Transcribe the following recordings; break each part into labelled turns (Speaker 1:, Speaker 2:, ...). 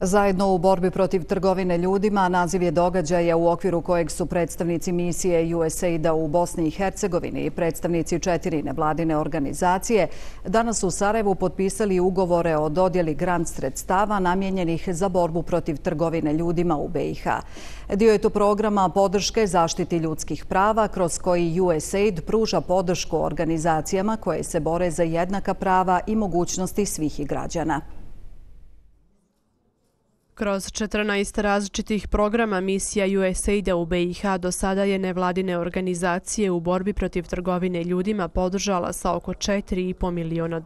Speaker 1: Zajedno u borbi protiv trgovine ljudima naziv je događaja u okviru kojeg su predstavnici misije USAID-a u Bosni i Hercegovini i predstavnici 4 nevladine organizacije danas u Sarajevu potpisali ugovore o dodjeli grant sredstava namijenjenih za borbu protiv trgovine ljudima u BiH. Dio je to programa podrške zaštiti ljudskih prava kroz koji USAID pruža podršku organizacijama koje se bore za jednaka prava i mogućnosti svih građana.
Speaker 2: Kroz 14 različitih programa misija USAID-a u BiH do sada je nevladine organizacije u borbi protiv trgovine ljudima podržala sa oko $4,5 miliona.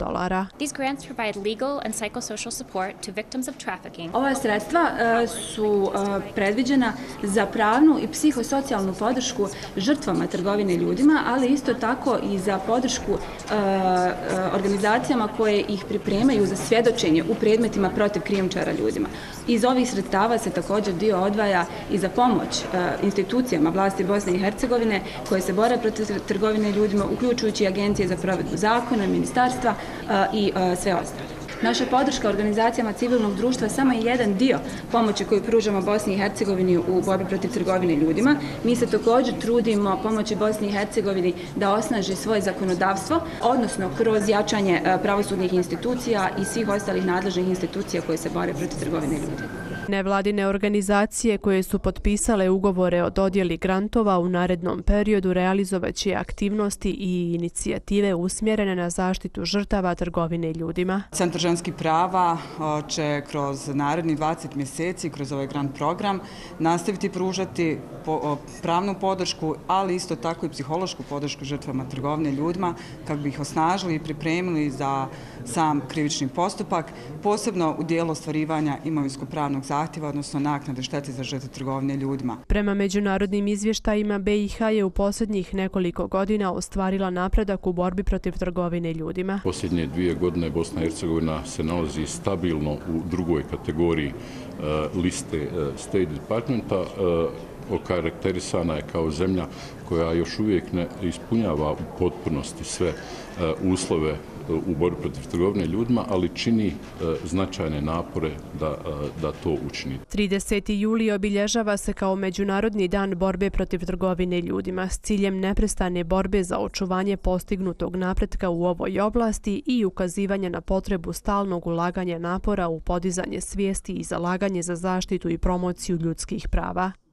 Speaker 3: Ova sredstva su predviđena za pravnu i psihosocijalnu podršku žrtvama trgovine ljudima, ali isto tako i za podršku organizacijama koje ih pripremaju za svjedočenje u predmetima protiv krijumčara ljudima. Iz ovih sredstava se također dio odvaja i za pomoć institucijama vlasti Bosne i Hercegovine koje se bore protiv trgovine ljudima, uključujući agencije za provedbu zakona, ministarstva i sve ostalo. Naša podrška organizacijama civilnog društva samo je jedan dio pomoći koju pružamo Bosni i Hercegovini u borbi protiv trgovine ljudima. Mi se također trudimo pomoći Bosni i Hercegovini da osnaži svoje zakonodavstvo, odnosno kroz jačanje pravosudnih institucija i svih ostalih nadležnih institucija koje se bore protiv trgovine ljudima.
Speaker 2: Nevladine organizacije koje su potpisale ugovore o dodjeli grantova u narednom periodu realizovaće aktivnosti i inicijative usmjerene na zaštitu žrtava trgovine ljudima.
Speaker 4: Centar ženskih prava će kroz narednih 20 mjeseci, kroz ovaj grant program, nastaviti pružati pravnu podršku, ali isto tako i psihološku podršku žrtvama trgovine ljudima, kako bi ih osnažili i pripremili za sam krivični postupak, posebno u dijelu ostvarivanja imovinsko-pravnog zahtjeva, odnosno naknade štete za žrtve trgovine ljudima.
Speaker 2: Prema međunarodnim izvještajima, BiH je u posljednjih nekoliko godina ostvarila napredak u borbi protiv trgovine ljudima.
Speaker 5: Posljednje 2 godine Bosna i Hercegovina se nalazi stabilno u drugoj kategoriji liste State Departmenta. Okarakterisana je kao zemlja koja još uvijek ne ispunjava u potpunosti sve uslove u borbi protiv trgovine ljudima, ali čini značajne napore da to učini.
Speaker 2: 30. juli obilježava se kao Međunarodni dan borbe protiv trgovine ljudima s ciljem neprestane borbe za očuvanje postignutog napretka u ovoj oblasti i ukazivanje na potrebu stalnog ulaganja napora u podizanje svijesti i zalaganje za zaštitu i promociju ljudskih prava.